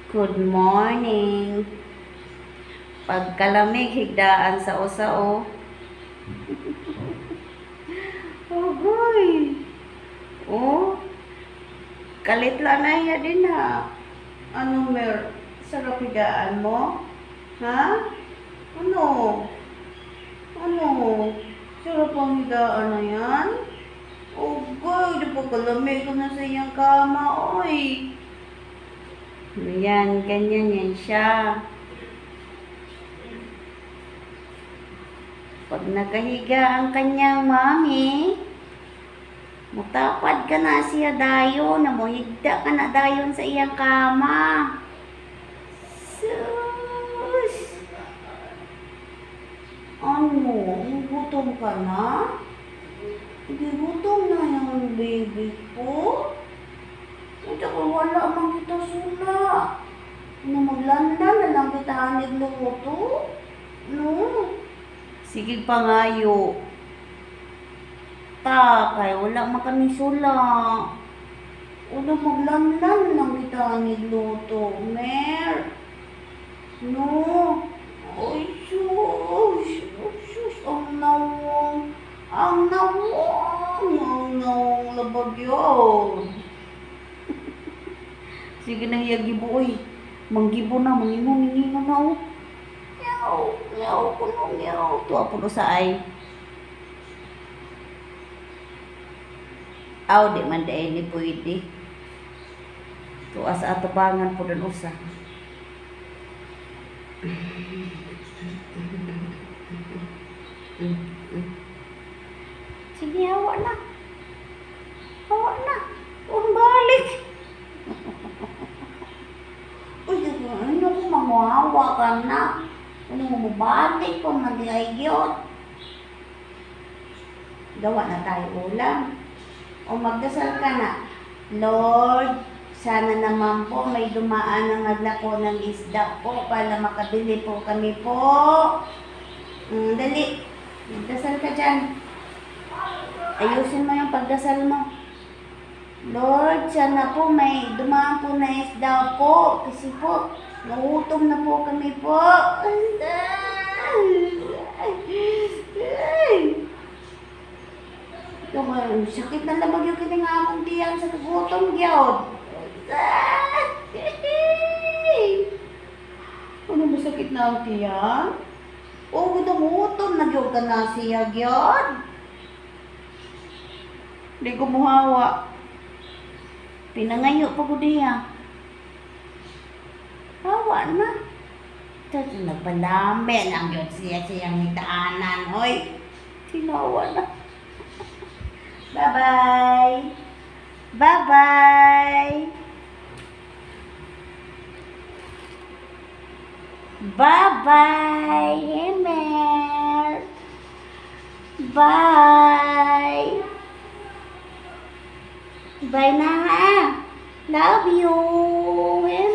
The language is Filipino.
Good morning. Pagkalamig, higdaan sa usao. Agoy. Oh, kalitla na iya din ha. Ano sarap higdaan mo? Ha? Ano? Ano? Sarap ang higdaan na yan? Agoy, di pa kalamig ko na sa iyang kama, oy. Ayan, ganyan yan siya. Pag nakahiga ang kanyang mami, mutapad ka na siya dayon, namuhigda ka na dayon sa iyang kama. Sus! Ano? Gutom ka na? Hindi gutom na yung baby ko. Ito ko wala mang kita sula. Ano maglanda na lang kita nagluto? No? Sige pa ngayo. Kay wala man kami sula. Ulo maglandan lang kita nagluto. Mer. No. Ay, sus. Sus. Ang nawong. Ang nawong labag yun. Sige na giboy. Manggibo na. Mangingo na o. Meow, kuno meow. Tuwa po sa ay. Aw, di man dahil ni pwede. Tuwa sa atabangan po doon usa. Sige, hawa na. Hawa na. Huwag balik. Uy, ano ko mamuhawa ka na. Ano mo balik ko mag-iagyot. Gawa na tayo ulam. O magdasal ka na. Lord, sana naman po may dumaan ang naglako ng isda po para makabili po kami po. Dali. Magdasal ka dyan. Ayusin mo yung pagdasal mo. Lord, sana po may dumaan po na isda po. Kasi po, nagutom na po kami po. Sakit na labag yung kining among diyan sa kagutom gyud. Ano ba sakit na ang tiyan? O, gutom na gyud ka na siya gyud. Di ko muhawa. Pinangayo pa ko diya. Hawa na. Tapos nagpalami lang yun siyang hitaanan. Hoy, tinawa na. Bye-bye. Bye-bye. Bye-bye, Emer. Bye. Bye na ha. Love you.